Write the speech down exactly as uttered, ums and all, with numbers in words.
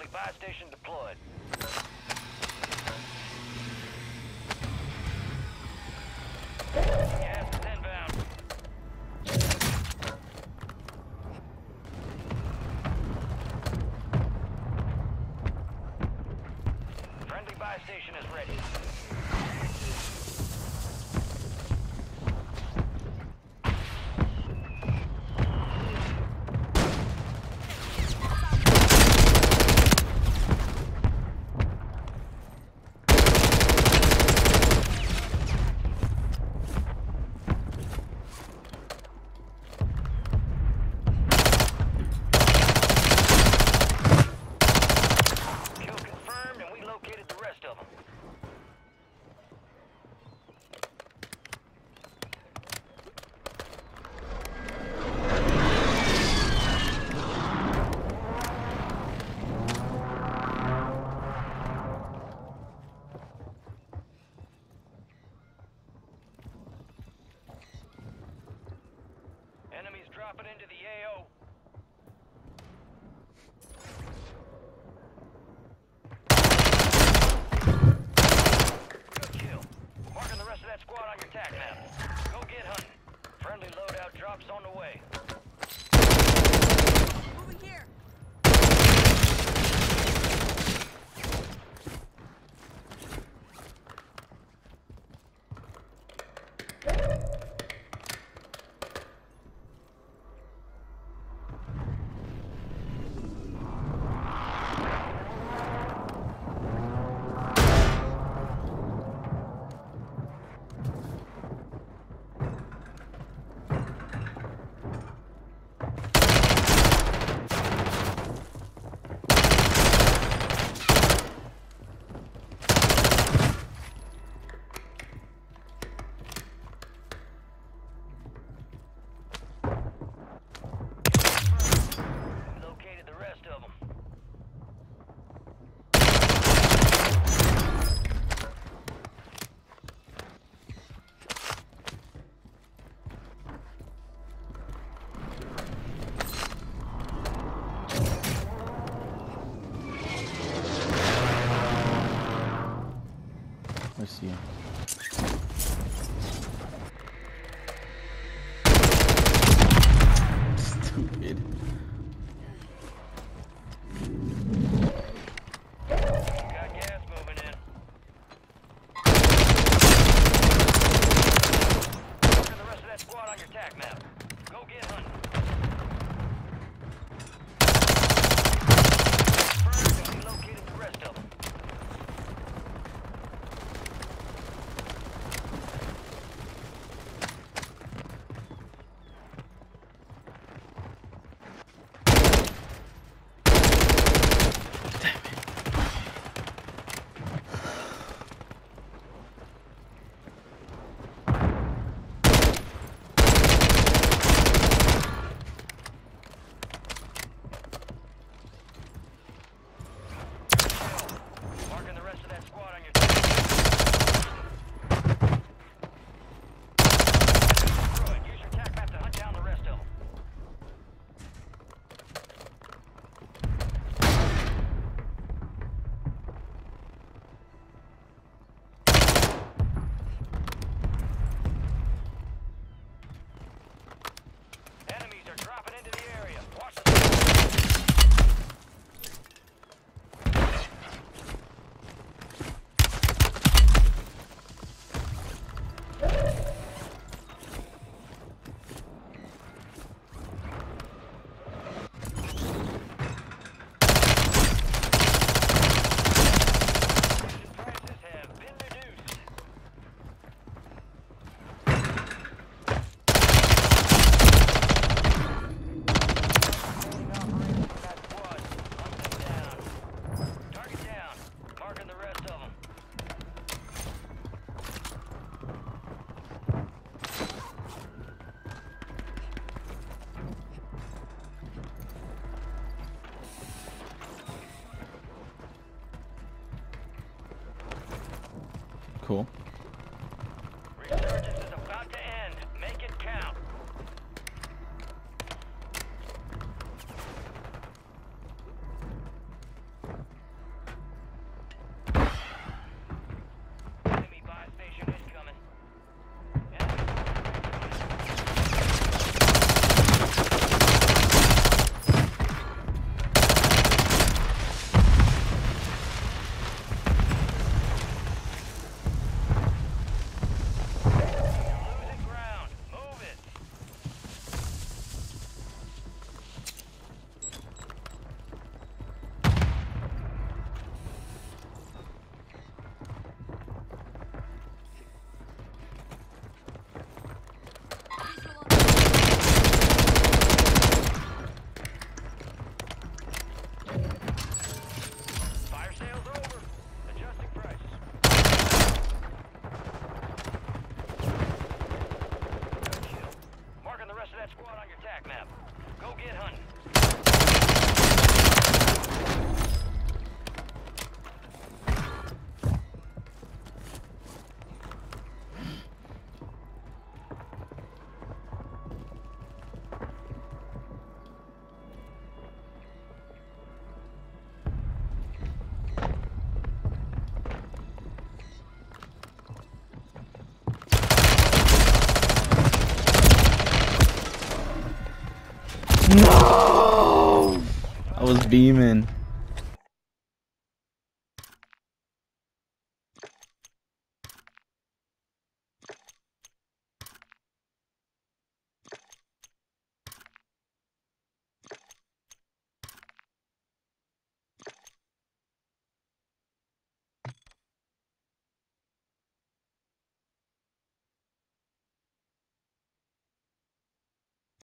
Friendly buy station deployed. Gas is inbound. Friendly buy station is ready. Enemies dropping into the A O. Good kill. Marking the rest of that squad on your tac map. Go get hunting. Friendly loadout drops on the way. Moving here. Let's see. Stupid. Got gas moving in. Marking the rest of that squad on your tac map. Go get hunting. Confirmed, and we located the rest of them. Marking the rest of that squad on your tac map. Good. Use your tac map to hunt down the rest of them. Enemies are dropping into the area. Watch the prices have been reduced. Operating from that squad. Hunt them down. Target down. Marking the rest of them. Cool. Resurgence is about to end. Make it count. No! I was beaming.